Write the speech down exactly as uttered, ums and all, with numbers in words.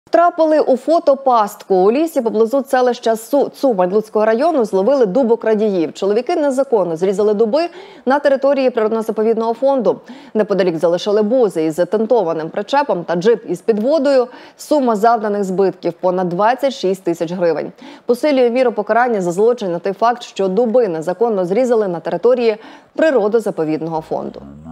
Трапили у фотопастку. У лісі поблизу селища Цумаль Луцького району зловили дубокрадіїв. Чоловіки незаконно зрізали дуби на території природно-заповідного фонду. Неподалік залишили бузи із затентованим причепом та джип із підводою. Сума завданих збитків – понад двадцять шість тисяч гривень. Посилює міру покарання за злочин на той факт, що дуби незаконно зрізали на території природо-заповідного фонду.